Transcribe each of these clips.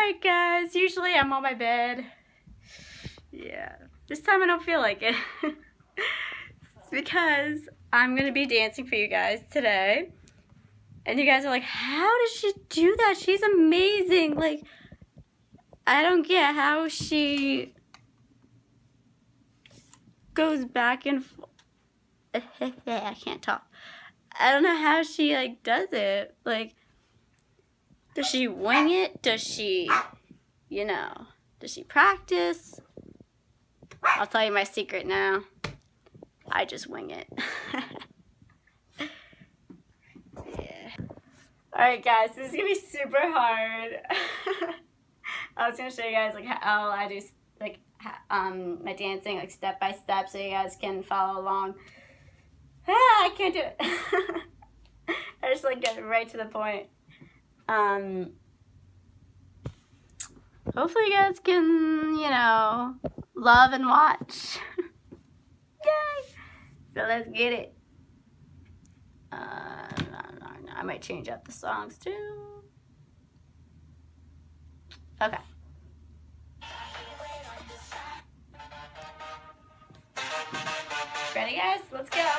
Alright guys, usually I'm on my bed. Yeah, this time I don't feel like it. It's because I'm gonna be dancing for you guys today. And you guys are like, how does she do that? She's amazing. Like, I don't get how she goes back and forth. I can't talk. I don't know how she like does it. Like, does she wing it? Does she, you know, does she practice? I'll tell you my secret now. I just wing it. Yeah. Alright guys, this is gonna be super hard. I was gonna show you guys like how I do like my dancing like step by step so you guys can follow along. I can't do it. I just like get right to the point. Hopefully you guys can, you know, love and watch. Yay! So let's get it. I might change up the songs too. Okay. Ready guys? Let's go.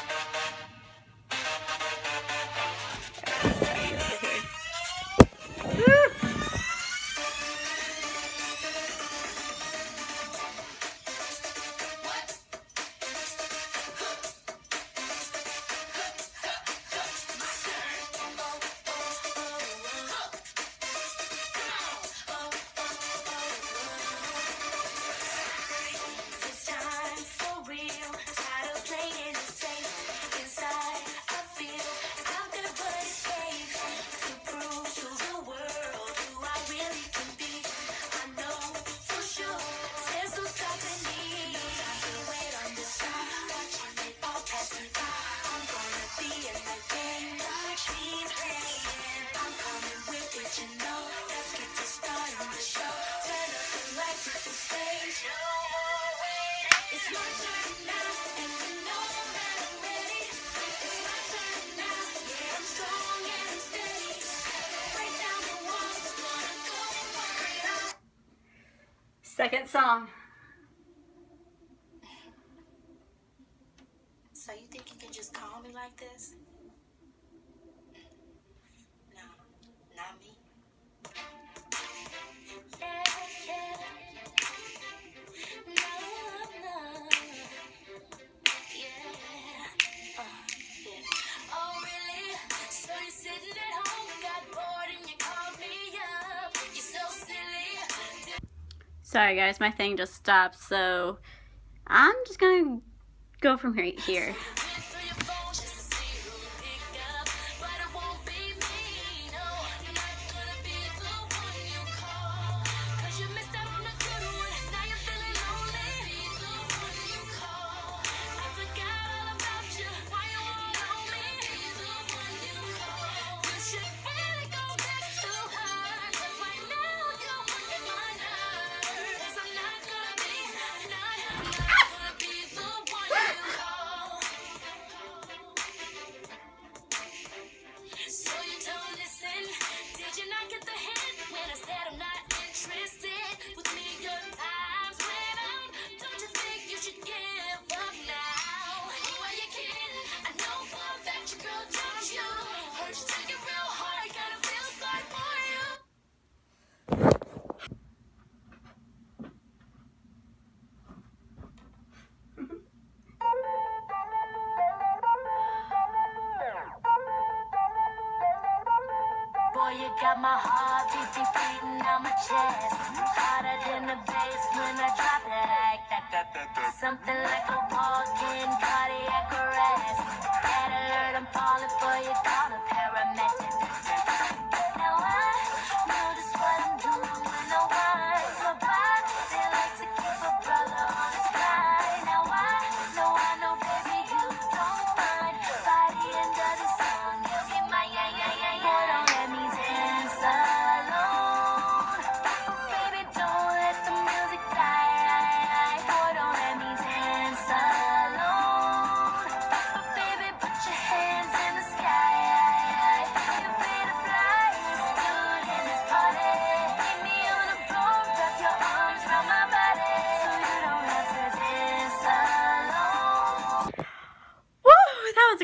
Second song. So you think you can just call me like this? No, not me. Yeah, yeah. No, no. Yeah. Yeah. Oh, really? So you're sitting at home, got bored, and you called me up. You're so silly. Sorry guys, my thing just stopped, so I'm just gonna go from here. Boy, you got my heart beating on my chest. Harder than the bass when I drop it like that. Something like a walking cardiac arrest. Red alert, I'm falling for you, call a paramedic. Now I know just what I'm doing when I wind my body. They like to keep a brother on his side. Now I know, baby, you don't mind. Body under the song, you'll be my boy, don't let me dance alone. Baby, don't let the music die. Boy, don't let me dance alone. Baby, put your hands in the sky.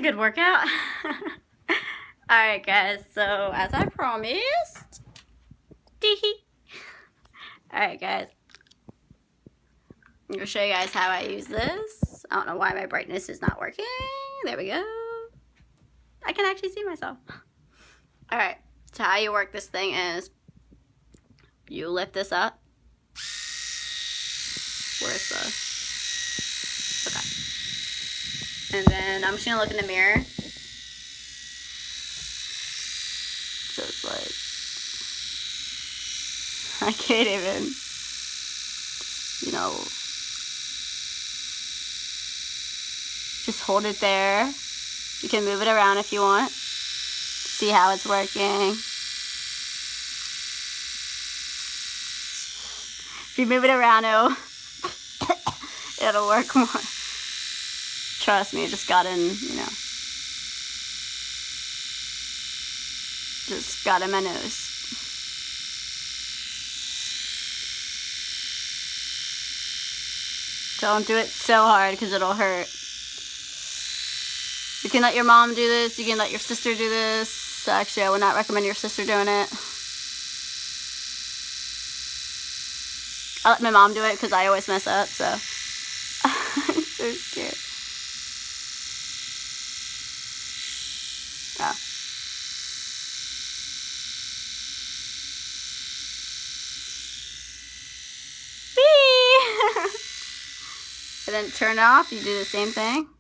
good workout. Alright guys, so as I promised, alright guys, I'm going to show you guys how I use this. I don't know why my brightness is not working. There we go. I can actually see myself. Alright, so how you work this thing is you lift this up. Where's the... Okay. And then I'm just going to look in the mirror. So it's like... I can't even... You know... Just hold it there. You can move it around if you want. See how it's working. If you move it around, it'll work more. Trust me, it just got in, you know. Just got in my nose. Don't do it so hard because it'll hurt. You can let your mom do this. You can let your sister do this. Actually, I would not recommend your sister doing it. I let my mom do it because I always mess up, so. I'm so scared. Oh. Whee! And then turn it off, you do the same thing.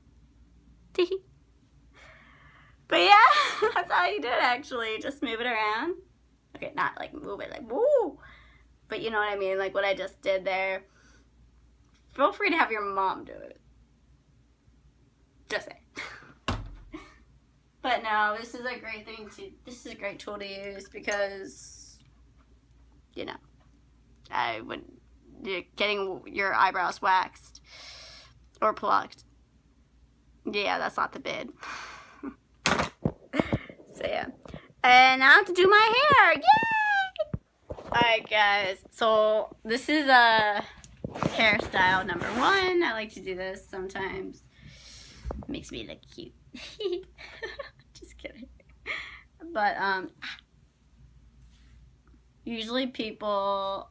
But yeah, that's how you do it actually. Just move it around. Okay, not like move it like woo. But you know what I mean, like what I just did there. Feel free to have your mom do it. Just say. But no, this is a great thing to, this is a great tool to use because, you know, you're getting your eyebrows waxed or plucked. Yeah, that's not the bid. So yeah. And now I have to do my hair. Yay! Alright guys, so this is hairstyle number 1. I like to do this sometimes. It makes me look cute. Just kidding. But usually people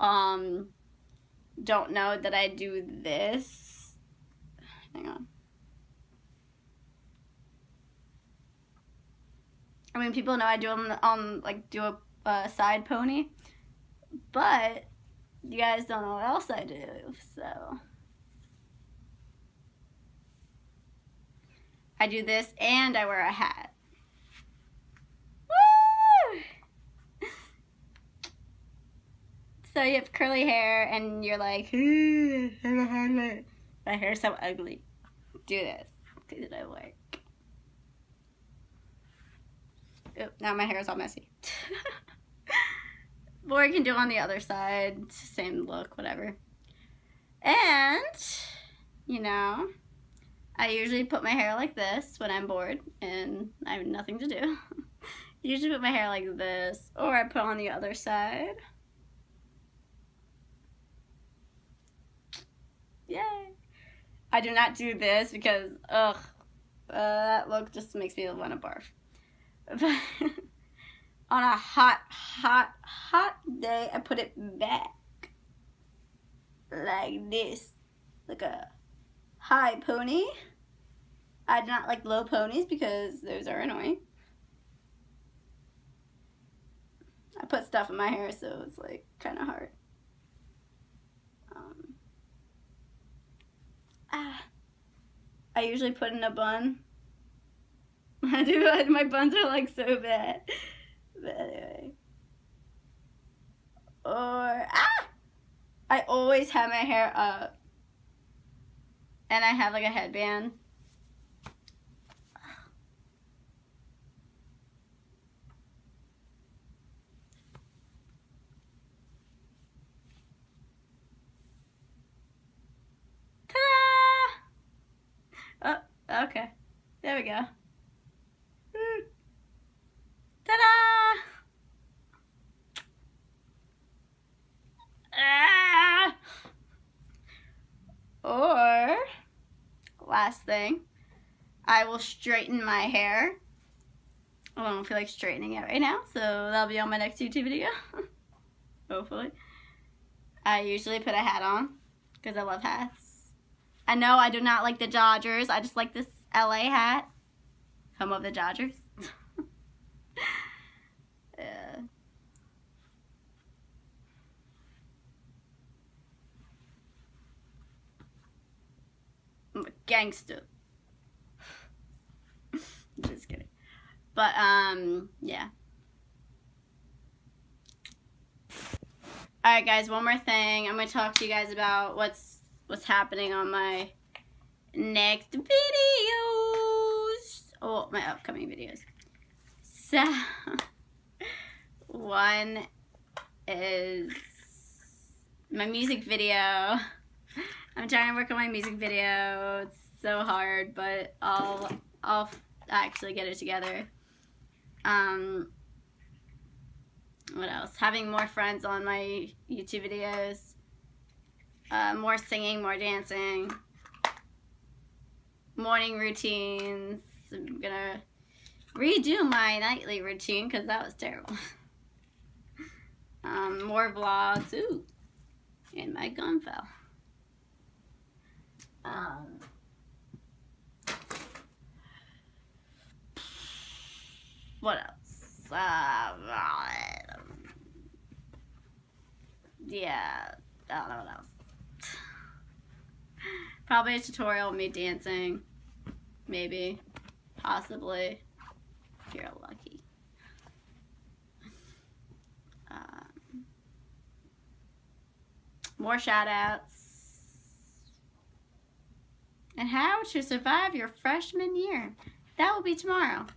don't know that I do this. Hang on. I mean, people know I do them on like do a side pony, but you guys don't know what else I do, so I do this and I wear a hat. Woo! So you have curly hair and you're like, my hair's so ugly. Do this because it'll work. Oh, now my hair is all messy. Or you can do on the other side. Same look, whatever. And, you know, I usually put my hair like this when I'm bored and I have nothing to do. Usually put my hair like this. Or I put on the other side. Yay. I do not do this because, ugh, that look just makes me want to barf. But on a hot day, I put it back like this, like a high pony. I do not like low ponies because those are annoying. I put stuff in my hair, so it's like kind of hard. I usually put in a bun. I do. My buns are like so bad. But anyway. Or I always have my hair up, and I have like a headband. Ta-da! Oh, okay. There we go. Ta-da! Or, last thing, I will straighten my hair. I don't feel like straightening it right now, so that'll be on my next YouTube video. Hopefully. I usually put a hat on because I love hats. I know I do not like the Dodgers. I just like this LA hat. Home of the Dodgers. Yeah. I'm a gangster. Just kidding. But, yeah. Alright guys, one more thing. I'm going to talk to you guys about what's happening on my next videos. Oh, my upcoming videos. So, one is my music video. I'm trying to work on my music video. It's so hard, but I'll actually get it together. What else? Having more friends on my YouTube videos. More singing, more dancing. Morning routines. I'm gonna redo my nightly routine because that was terrible. More vlogs. Ooh. And my gun fell. What else? Yeah, I don't know what else. Probably a tutorial of me dancing. Maybe. Possibly. If you're lucky. More shout outs. And how to survive your freshman year. That will be tomorrow.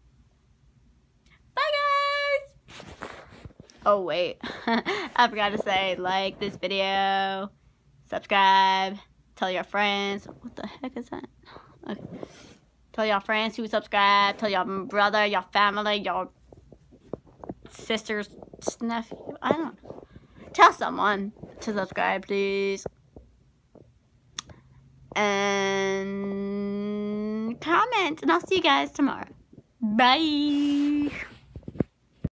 Bye guys! Oh wait, I forgot to say, like this video, subscribe, tell your friends. What the heck is that? Okay. Tell your friends to subscribe, tell your brother, your family, your sister's nephew, I don't know. Tell someone to subscribe, please. And comment, and I'll see you guys tomorrow. Bye!